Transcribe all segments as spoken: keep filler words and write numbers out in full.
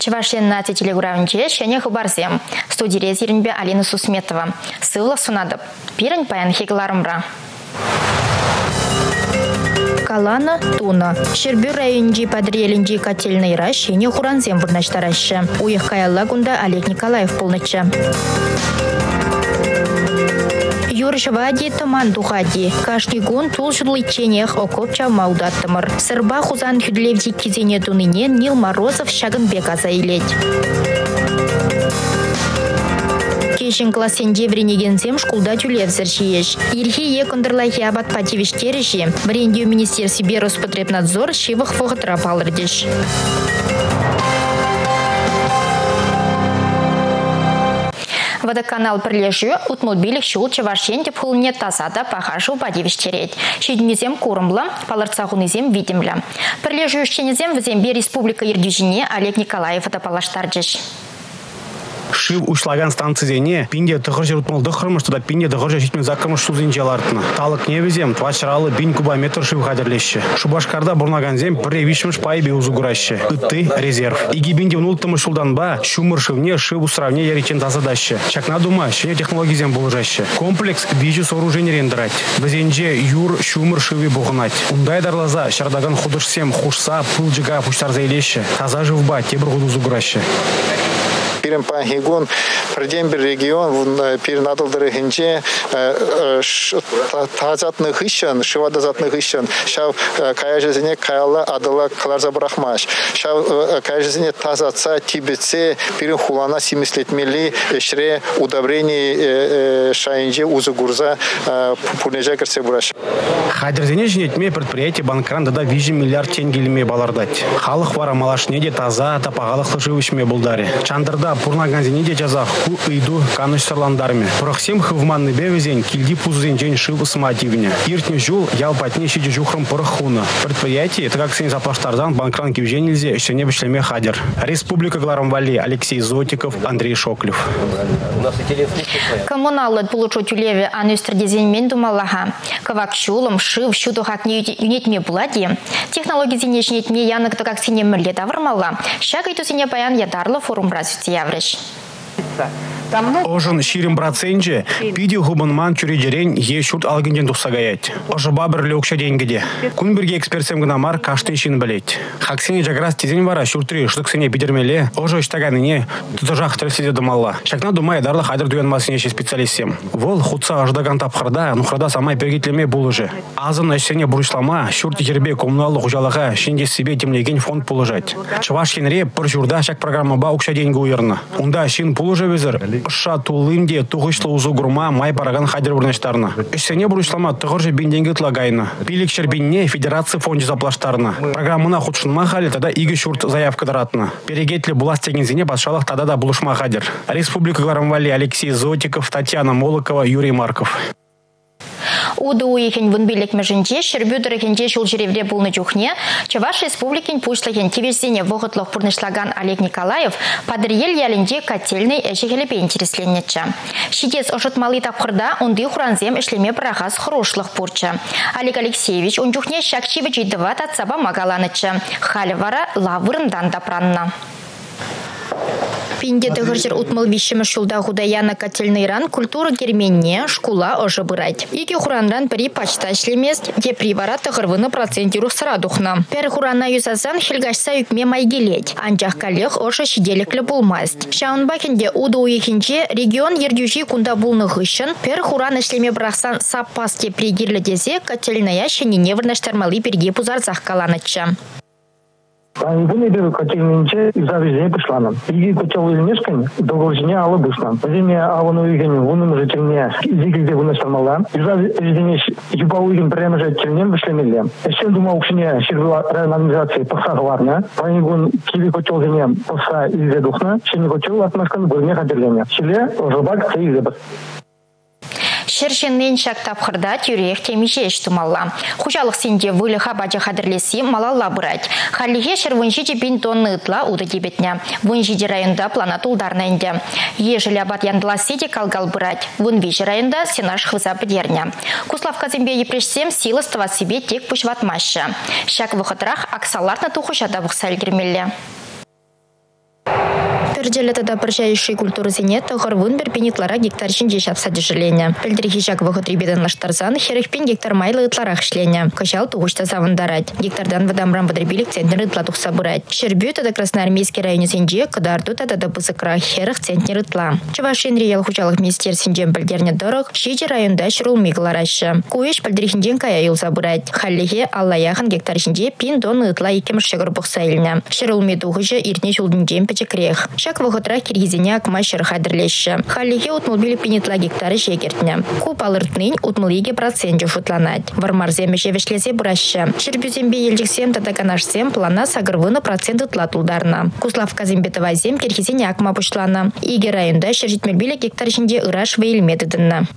Чевашен на телегуравнче шене хабарзем. Студия зеренбе Алина Сусметова. Сыла сунадып. Пирен паян хигларымра. Калана туна. Шербю районжи подрелинжи котельный раш шене хуранзем вырнаштарашы. Уех каялла гунда Олег Николаев полночи. Юршавади таман духади. Кашки гун тулшудлый ченех окоп чавмаудаттымыр. Сырба хузан хүдлевди кизене туныне Нил Морозов Шагынбек азайлеть. Кешен классенде вренегензем шкулда тюлевзер шиеш. Ирхи екундырлайхи абат пативиш кереши. Брендию министерстве Роспотребнадзор шивых фогатра палырдеш. Водоканал прилежу утмобилих шул чевашен деп хулне тазада пахашу падивиштереть. Шиднезем курымла, паларцахунезем видимля. Прилежу шенезем в зембе республика Ирдюжине Олег Николаев это палаштарджиш. Шив ушлаган станцияне пинде тыгыржыр утмалды хырмыш туда пинде тыгыржыр житмен закырмыш сузинчалартына. Талык невезем твачралы бин кубометр шив хадерлеші. Шубашкарда бурнаганзем превишмыш пайбе узугуращы. Ытты резерв. Иги бинде внуттымыш шулдан ба шумыр шивне шив усравне яричен тазадащы. Чакна дума шене технологизем булыжащы. Комплекс вижу сооружение рендерать. Везенже юр шумыр шиве бугнать. Ундай дарлаза шардаган худышсем хушса пылжига пуштар заилещы. Таза живба тебр худу зугуращы. Пирен пангигун продембер регион перенадалдыры хинче тазатных ищен, шивадазатных ищен. Шав каяжезине каяла адала каларза брахмаш. Шав каяжезине тазатса тибетсе пирен хулана семьдесят лет мили шре удобрений шайнже узугурза пунежа керсе бураш. Хадерзине жнетме предприятие банкран да вижи миллиард тенгелеме балардать. Халық вара малашне де таза тапағалық лживышме булдаре. Чандырда пурнаганзине де жазах ку иду каныш сарландарме. Прохсем хывманны бевезен кильди пузен жень шивы самотивне. Иртне жул ялпатне щиди жухром порохуна. Предприятие это как сын заплаштардан банкран кивже нельзя еще не вышлеме хадер. Республика Гларамвали Алексей Зотиков, Андрей Шоклев. Коммуналы получу тюлеве анюстрадизень мендумалаха. Кавак шулом шив щуду хак не юнитме булади. Технологии зинешнетме янок то как сине мерле давармала. Шагай то сине паян ядарло форум развития явреш. Ожын ширим проценте пиди губанман чуридерен е шут алгенден тухсагаять. Ожы бабыр лёкша денгеде. Кунберге экспертсем гнамар кашты шин білет. Хаксене жаграс тезен вара шуртри штуксене бидермеле. Ожы штаганыне тутажах трясиде думала. Шакна думай дарлы хайдыр дуен масынеши специалистем. Вол хутса аждаган тапхарда, нухрада самай пергитлеме булыжы. Азын эшсене буришлама шурти жербе коммуналлы хужалыға шинде себе темлеген фонд пулыжать. Чавашкенре пыр журда шак программа ба укша деньги уерна. Унда шин пулыжы везір. Ша тулынде туғышлы узу гурма май параган хадер бурнаштарна. Эшсене буришлама тұғыржы бенденге тлагайна. Пилик шербинне федерация фонде заплаштарна. Программына худшынма хали тада игі шурт заявка даратна. Перегетлі булас тегензине басшалық тада да булышма хадер. Республика Гларамвали Алексей Зотиков, Татьяна Молокова, Юрий Марков. Уды уехен вынбелек меженде, шербюдер хенде шул жеревре булны жухне, Чаваш республикин пушлыхен тивизине вогытлық пурнышлаган Олег Николаев падриел ялинде котельный эшегелепе интересленнече. Шидес ошытмалы тапқырда онды хуранзем эшлеме прахас хрошлық пурча. Олег Алексеевич он жухне шакчивы жидыват атсаба магаланычы. Халивара лавырындан дапранна. Пинде тыгыржыр утмал вишімі шулда худаяна котельный ран культура герменне шкула ожы бырать. Ики хуранран пери пачта шлемест, де привара тыгырвыны процентиру срадухна. Пер хурана юзазан хельгашса юкме майгелеть. Анчах калех ожы шиделеклі булмаст. Шаунбакенде уды уехенче регион ердюжи кунда булны хыщын, пер хуран шлеме брахсан саппасте пригирлі дезе котельная шенине вырнаштармалы перге пузарзах каланыча. Bunu bir котельнинче завезли пышланым. Иги котел измешкань долгожине алы бышлан. Зиме аваны уйгени вунum жительне зигилде вынашамала. Завезли юба уйген прямо жительнем вышлемеле. Эшен думал укшине ширла районизации пахсагварна. Панигун киви котел зине пахса изе духна. Шени котел атмашкан бурне хадерлене. Шиле ожобак цейзебас. Шершеннен шак тапқырда тюрех темеше ештумалла. Хужалық сенде вылы хабача хадырлесі малалла бұрать. Халлиге шервынши жепин тонны ытла уды дебетне. Выншиде районда плана тулдарна инде. Ежели абат яндыла сети калгал бұрать. Вынвиши районда сенаш хвыза бідерне. Куславка зембе епрешсем силы става себе тек пұшватмашы. Шак выходрах аксаларна тухушада бұқсал кермелі. Пирджелі тада біржайший культуры зене тұғырвын бір пенитлара гектар жинже шапса дежелене. Пілдірхи жак вғытри беден лаштарзан херекпен гектар майлы ытларах шлене. Кышал туғышта завындарать. Гектардан вадамран вадребилік центнер ытла тұқса бұрать. Шербю тада Красноармейский районе зенже кыдарду тада да бызықра херах центнер ытла. Чавашин ел хучалық министер сенжен білдерне дұрық, шеде районда шырул мигларашы. Куеш пілдірхінден кая ел забырать. Халлихе аллаяхан гектар жинже пин дон ытла екемір шығыр бұқса еліне. Шырул медуғыжы иртне жулдың печекрех. Шак вғытра киргизине акма шырха дірлеші. Халлихе утмылбілі пенетла гектары жегертіне. Куп алыртнын утмылыге процент жуфутланать. Вармарземе жевешлезе бұрашы. Шырбюзембе елжіксем татаканашсем плана сагырвыны процент ытла тулдарна. Куславка зембетова зем киргизине акма бұшлана. Иге районда шыржитмелбілі гектар жинде ыраш вейлмедідінна.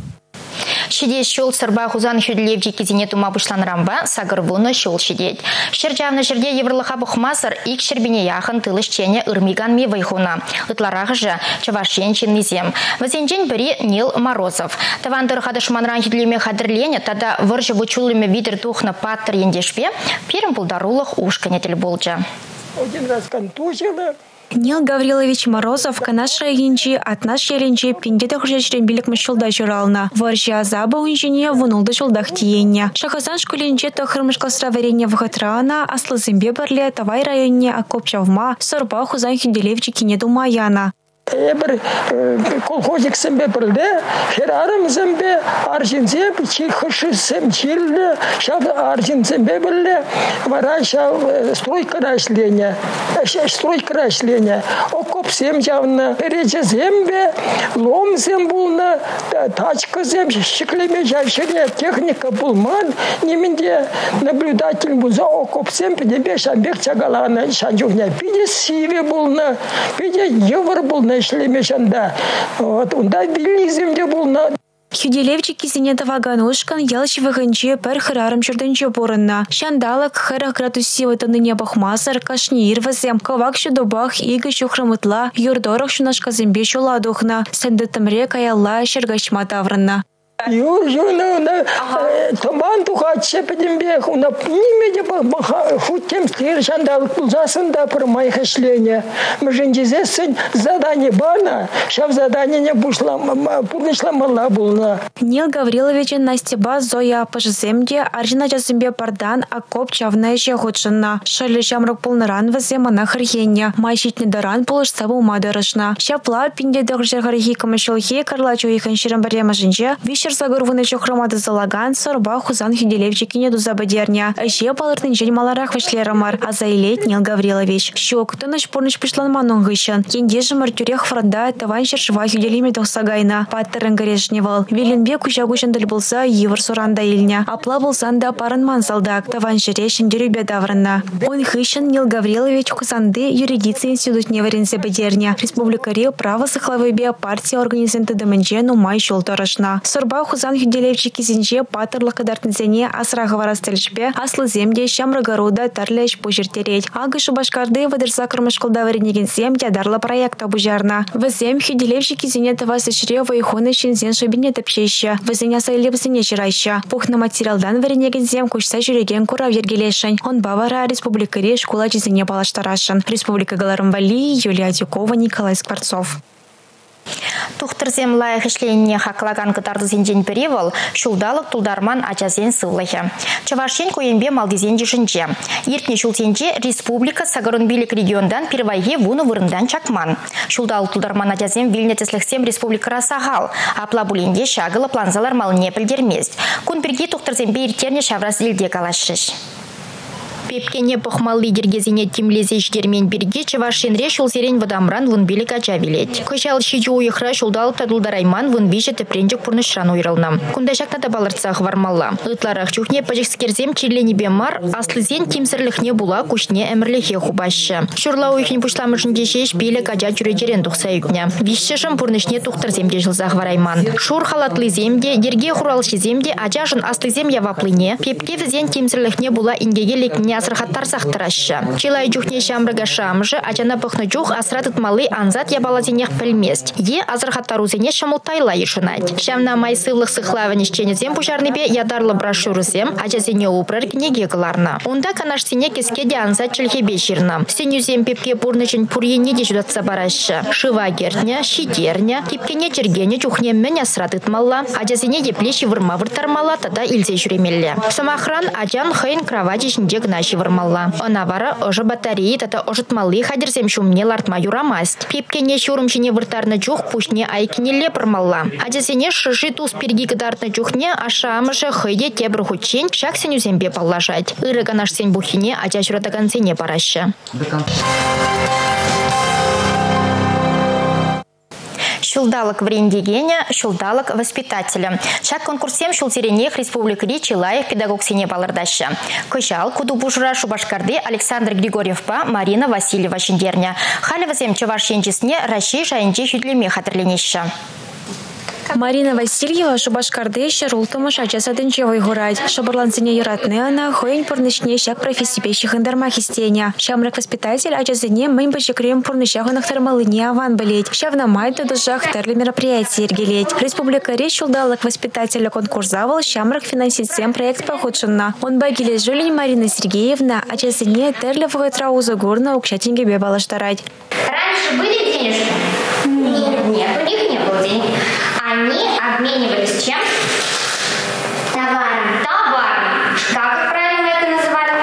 Шидет шол сырба хузан хүділевжі кезіне тума бұшланрамба сағырвуны шол шидет. Шыржавны жерде еврлыға бұқмасыр ик шырбіне яқын тылыш чене ұрмиган ми вайхуна. Ытларағы жа чавашен ченнизем. Вазенжен бірі Нил Морозов. Тавандыр хадышманран хүділеме хадырлене, тада выржы вычулыме видер тухна паттыр ендешпе, перім бұлдарулық ушканетел болжа. Один раз контузилы. Нил Гаврилович Морозов канаш райончи от наш еленчи пиндеда хужачрен билик мышылда журална. Варжи азаба унжине вунулда жолдах тиенне. Шахазан школенче тохырмышка сраверение вхатрана, аслы зимбе барле тавай районне акопчавма, сорба хузан хюделевчи кинеду маяна. Эбір колхозик сэмбе білді, херарым сэмбе аржинзем, чихыши сэм чиллі, шав аржинзембе білді, вара шав стройка рашления, стройка рашления, окоп сэм жавна, перече зембе, лом сэм булна, тачка сэм, шиклеме жавшине, техника булман, неменде наблюдатель буза, окоп сэм, пидебе шамбек чагалана, шанжухня, пиде сиве булна, пиде евр булна, шлемешанда. Вот, унда билизмде булна. Хюделевчи кизинеда ваганушкан ялчи ваганче пер хырарым чурденче борынна. Шандалык хырах градусивы тыныне бахмасыр, кашни ирвазем, кавак шудобах ига шухрамытла, юрдорах шунашка зембе шуладухна, сендетымре каялла шергашма таврынна. Юр, юна, томан тухат шепедембех, уна немеде хутем стир шандалык пулзасында пыр майхашление. Мжендизесен задание бана, шав задание не бушла, пурнышла мала булна. Нил Гаврилович Настеба Зоя пажземде, аржина жазымбе пардан, акоп чавная жеготшынна. Шали жамрак пулнаран вазема на харьенне, майшитне даран пулыш сабу мадарышна. Шапла пинде дохжер харьи камышылхи, карлачу ихан ширам барема жинже, вишер загорвыны чохрамады залаган, сорба хузан хюделевчикине дузабадерня. Же палыртын жень маларах вашлерамар, а заилет Нил Гаврилович. Щок, то наш порныш пишланманон гыщан. Кендежи мартюрех франда, таваншер шва хюделиме дохсагайна. Паттырын горешневал. Виленбек кучагушандаль болса, евр суранда илня. Апла болсанда парынман салдак, таваншере шендерюбе даврынна. Он хыщан Нил Гаврилович хузанды юридиция институт неварензе бадерня. Республикари право сахлавыбе партия организенты дымэнже нумай шол торашна. Сорба хузан хюделевчики зинже патырлы кадартынзене асрағывара стельшпе, аслы земде шамрыгарода тарлеш пожертереть. Агышы башкарды выдырса кырмышкылда варенеген зем ядарлы проекта бужарна. Вазем хюделевчики зине тавасы шире вайхоны шинзен шабине тапшеща. Вазеня сайлебызыне жирайща. Пухна материалдан варенеген зем кучса жүреген курав ергелешен. Он бавара республикари школа чизине балаштарашын. Республика Галарымвали, Юлия Дюкова, Николай Скворцов. Тухтырзем лайық ішленіне хақлаган кытарды зенжен перевал, шулдалық тулдарман ачазен сыллығы. Чавашен көйенбе малдезен дешінже. Ертне шултенже республика Сагарун билік региондан первайге вуны вырындан чакман. Шулдалық тулдарман ачазен вильнетесліхсем республикара сағал. Апла бұленде шағылы планзалар малыне пілдермест. Күн бірге тухтырзем бейіртерне шаврас елде калашыш. Пепкене похмал лидергезине тимлезе ждермен берге Чавашенре шул зерен вадамран вун билик ачавилет. Кышал шиджу уйхра шулдал тадулдарайман вун виже тепренжик пурнышран уйрылна. Кундашак тада балырцах вармалла. Ытларах чухне пажикскерзем чирлени бемар, аслызен тимсерлихне була кушне эмрлихе хубашы. Шурла уйхне пушламышын дешеш билик ача чурежерен тухса юкня. Вишшешым пурнышне тухтырземде жылзах варайман. Шур халатлы земде, дерге хуралши земде ачашын аслызем яваплыне, пепке візен тимсерлихне була ингеге лекне азырхаттар сақтыраща. Чилай жүхне шамрыга шамжы, ачана пыхны жүх асратыт малы анзат ябалазинех пілмест. Е азырхаттар узене шамылтайла ешынать. Шамна майсывлық сықлавын ишченезем пужарныбе ядарлы брошюрызем, ачасене упрыр книге кыларна. Онда канашсене кескеде анзат чылхебе жирна. Сенюзем пепке пурнычын пурьене де жүдатса бараща. Шыва гертня, щитерня, кипкене чергене жүхне мен асратыт малла, ачасене де плечи вырма выртармала, тада илзе жүремелле. Самахран ачан хайн кровати жинде гнащи вырмалла. Она вара ожы батареи, тата ожытмалы хадерзем шумне лартма юрамасть. Пепкене шурымчине выртарны жүх пушне айкинелле пырмалла. Ачасене шыжи туз перги кыдартны жүхне ашамышы хыйде тебір хучен шак сенюзембе паллажать. Иры канаш сен бухине ача жүратаган сене параща. Шулдалык врендегене, шулдалык воспитателя. Чак конкурсем шулзеренех республика Чилаев педагог сене балардаща. Кышал куду бужура Шубашкарды Александр Григорьевпа Марина Васильева шиндерня. Халевазем чаваш енчесне Раши шайынче хюдлеме хатырленеща. Марина Васильева Шубашкарды шарултымыш ачасадын чевой гурать. Шабарланцыне юратны она хоень пурнышне шак профессипещих индармах истеня. Шамрак воспитатель ачасыне мэнь бачекрем пурнышах унахтармалыне аван болеть. Шавна майду дужах терли мероприятия ергелеть. Республика Речь шулдалык воспитателя конкурсавал Шамрак финансистем проект похудшенна. Он багиле жулень Марина Сергеевна ачасыне терли вгойтра узагурна укшатинге бебалаштарать. Раньше были денежки? Нет, нет, у них не было денег. Они обменивались чем? Товаром. Товаром. Как правильно это называли?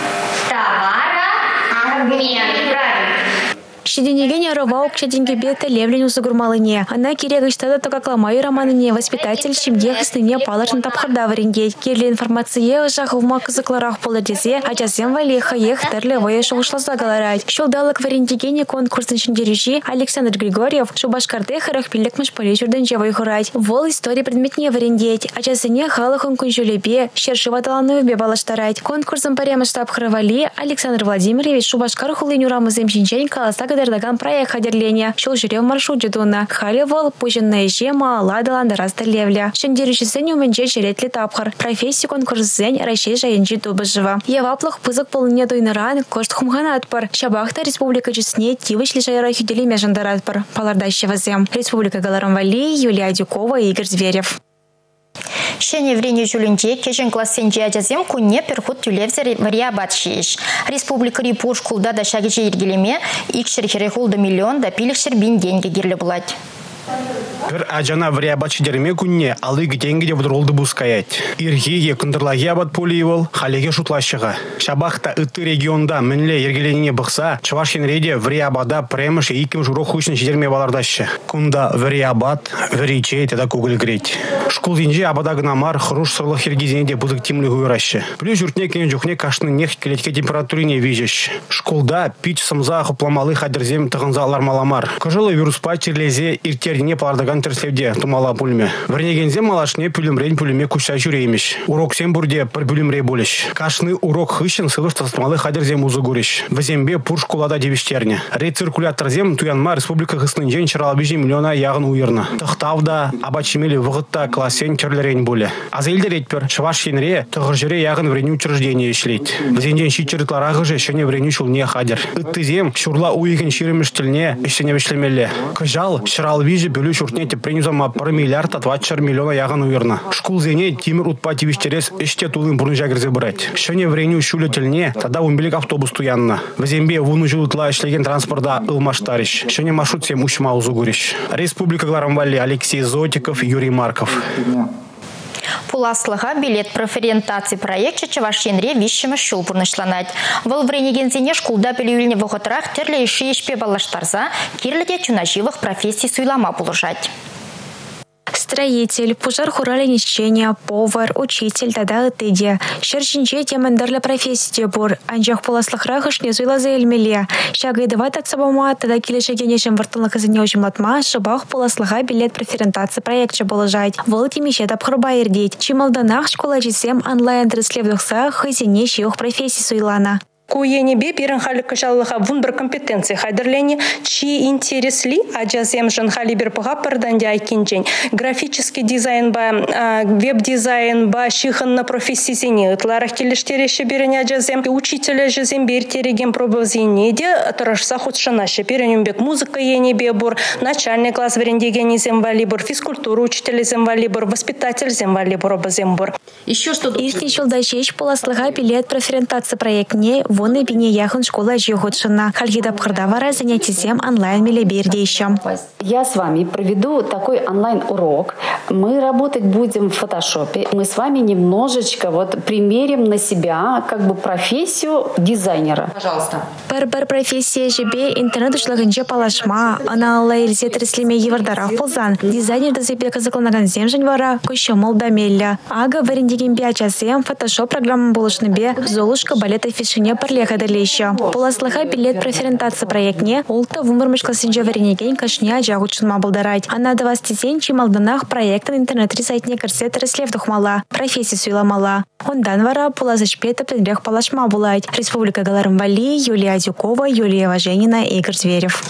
Товарообмен. Правильно. Щеденегене роваок чадинге бета левлень узагурмалыне. Она кирегыштада такакламаю романыне воспитатель щемдех истыне палашын тапхарда варенге. Кирле информация жах в макызыкларах поладезе, а жазем валеха ех терле воеша ушласа галарать. Шулдалык варенегене конкурсын шиндерюжи Александр Григорьев Шубашкарды харах пиллекмыш полечурден жевой хурать. Вол истории предметне варендеть, а жазыне халахын кунжулебе, щершива таланове бебалаштарать. Конкурсом парема штаб хравали Александр Владимирович Шубашкар хулыню рамызем шинчень каласа Даган проект хадерления. Шел жирев маршрут жедуна. Халивол, пуженная жема, ладаланда раста левля. Шендерючи сеню менже черет летапхар. Профессию конкурс зень ращей жаенджи дубажева. Еваплах пызык полыне дуйнаран, кошт хумхан отпар. Шабахта республика честне, тивыч лишайра хюдели межандар отпар. Палардащева зем. Республика Галарамвали, Юлия Дюкова и Игорь Зверев. Шене врене жулинче кежен классенче ажазем кунне перхут тюлевзер вариабат шиш. Республика Рипуш кулда да шагиче ергелеме икшер херехулда миллион да пиликшер бин деньги гирле булать. Пер ажана вариабат шидерме кунне алык деньги де вдролды бускаять. Ирхиге кындырлаги абат полиевал халеге шутлащыга. Шабахта ытты регионда мінле ергеленіне бұқса, Чувашин реде вариабада премыш иким журок хучны шидерме балардащы. Кунда вариабат, варичей теда кугыл греть. Школ зинже абадагнамар хруш сырлых ергезенде будык тимлі гуйращы. Плюс журтне кен жухне кашны нех келетке температурине вижеш. Школда пич самза хупламалы хадерзем тығынза алармаламар. Кыжылы вируспа черлезе иртеріне палардаган терслевде тумала пульме. Варнегензем малашне пүлімрен пүліме кушай жүреймеш. Урок сен бурде пір пүлімре болеш. Кашны урок хыщен сылыш тастмалы хадерзем узы гуреш. Вазембе пур школада девиштерне. Рециркулятор зем туянма республика хыснын жен чыралабежи миллиона яғын уйырны. Тықтавда абачимели вғытта классен черлерен боле. Азелдер етпер Чуваш енре тұғыр жүре яғын врені учреждение ешлейт. Вазенден шичырытларағы же шене врені шулне хадер. Ыттызем шурла уйген ширемеш тілне іштене вешлемелі. Кыжал шырал вижи бөлі шуртнете принюзама пар миллиард атватчар миллиона яғын уйырны. Шкул зене тимир утпа тивиштерес іште тулын бұрын жагырзе бұрать. Шене врені шуле тілне тада умбелек автобус туянна. Вазембе вуну жылытла ішлеген транспорда ылмаштариш. Шене маршрут сем ушма узугуриш. Республика Галарамвали Алексей Зотиков, Юрий Марков. Пуласлыға билет преферентации проекте Чавашенре вишшімі шул бұрнышланать. Выл вренегензене шкулда білуіліне вғытырақ терлі іші ешпе балаштарза кирліде тюнаживых профессий суйлама бұлыжать. Строитель, пожар хуралинищения, повар, учитель, тада ытыде. Шерчинче темендерля профессия бур. Анжах поласлых рахыш не зуйла за эльмеле. Шагай давать от собома, тада килешегенешем вартылых изынеожим латма, шабах поласлыха билет преферентации проекте положать. Волки мещет обхруба ирдеть. Чималданах школа чисем онлайн транслевдухса хызине щех профессий суйлана. Куенебе пирен халі кышалыға вун бір компетенция хайдырлені, чи интересли, а жазем жын халі бір пыға пырданде айкенжен. Графический дизайн ба, веб-дизайн ба, шихынны профессизіне, ытларах келештереші беріне жазем, учителя жазем бертереген пробовзіне де, тұрашса худшынашы. Перенембек музыка енебе бұр, начальный класс верендеген зем вали бұр, физкультуру учителя зем вали бұр, воспитатель зем вали бұр, обазем бұр. Еще что? Иртне шулдашеш поласлыға билет проферентация проектне, вон и бине яхын школа жиохудшына. Хальгидап хардавара занятизем онлайн милеберде еще. Я с вами проведу такой онлайн-урок. Мы работать будем в фотошопе. Мы с вами немножечко вот примерим на себя как бы профессию дизайнера. Пожалуйста. Пар-пар профессия жебе интернет ушлаганче палашма. Она лайрзе треслеме евардарах ползан. Дизайнер да себе казакланаган земжен вара куща молдамелля. Ага варендеген биачасем фотошоп программа булышныбе золушка балета фишине парлеха далеще. Поласлыха билет проферентация проектне улта вумырмыш классинче варенеген кашня жагучынма булдарать. Она до вас тизен чималданах проектен интернет-ресайтне кірсе треслев духмала. Профессия суйламала. Ондан вара полазышпета пленрех палашма булать. Республика Галарымвали, Юлия Азюкова, Юлия Важенина, Игорь Зверев.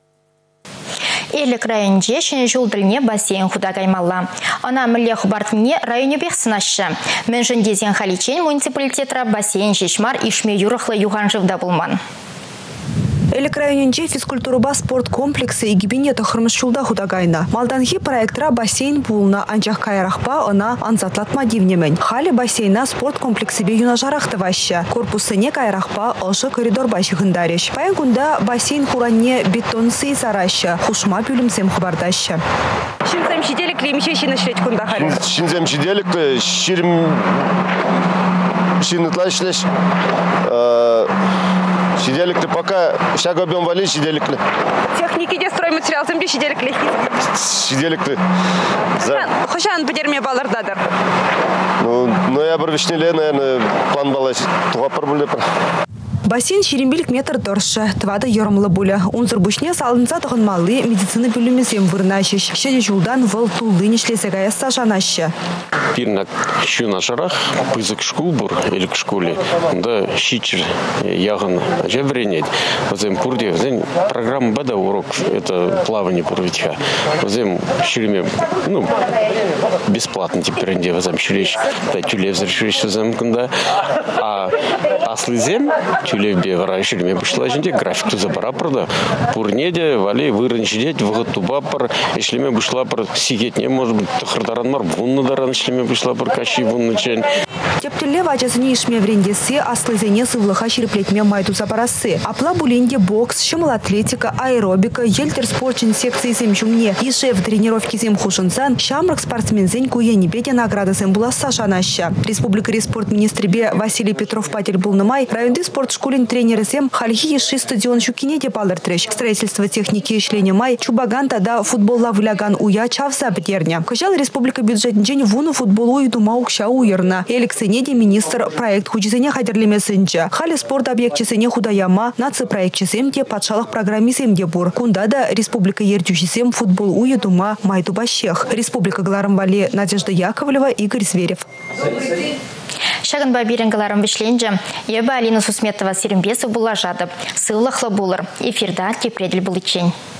Элек районде шен жолдырне бассейн худа каймалла. Она міле хубартне районе бехсынашы. Менжен дезен халичен муниципалитетра бассейн жешмар ишме юрахлы юхан живда булман. Элек районенче физкультуруба спорт комплексы и гибинета хырмышчулда худагайна. Малданхи проектра бассейн пулна анчах кайрахпа она анзатлатма дивнемен. Хали бассейна спорт комплексы бе юнажарахты ваща. Корпусыне кайрахпа ошы коридор баши хындариш. Паян кунда бассейн хуранне бетонсы сараща. Хушма пюлемсем хабардаща. Шинзем шиделик лимче шинышлет кунда хали. Шинзем шиделик ширим шинытлашлеш. Сиделик-то пока шаг объем вали, сиделик-то. Техники де стройматериал земби сиделик-то. Сиделик-то. Хошан подерме балардадыр. Ну, ноябрь вишнеле, наверное, план балась. Туга пробули. Бассейн шерембелик метр торшы, твада йормлы буля. Унзыр бушне салынца тұғынмалы медицины бөлімізем вырнашыш. Шеде жулдан выл тулдын ішлесегая сажанашы. Пирнак щу на шарах, пызык шкул бур, или к школе, да щичер яган жевренеть. Возем пурде, возем программа бада урок, это плавание пурвитха. Возем щереме, ну, бесплатно теперь инде возем щерещ, да тюлев зрешещ возем кunda. А аслызем, тюлевбе вара щереме бушла женде, графику забара прода. Пурнеде, вали вырынчидеть, вгод тубапар, ишлеме бушла пар сигет не может быть, хардаран мар вунна даран ишлеме бушла пар каши вунна чен. Тептеле вачасыне ишме врендесы, аслызене сывлыха шереплетме майту запарасы. Апла булинде бокс, шымыл атлетика, аэробика, ельтер спортчин секции земчумне. Ише в тренировке зем хушынсан, шамрак спортсмензень куе небеде награда зем була сашанаща. Республика респорт министребе Василий Петров Патель Булнымай, районды спортшколин тренеры зем хальхи еши стадион щукинеде палыртреш. Строительство техники ишлене май, чубаган тада футболла выляган уя чавса бдерня. Кожал республика бюджетен день вуну футболу и дума укша уерна. Элекценеде министр проект худизене хадерлемесенче. Хали спорт объектчесене худаяма, наци проектчесемде патшалых программисемде бур. Кундада республика ертючесем футбол уе дума майду бащех. Республика Галарымвали Надежда Яковлева, Игорь Зверев. Шаган бабиренгаларым вишленже, еба Алина Сусметова Сирембесов была жада. Сыллахла булар. Эфирда кепредель был ичень.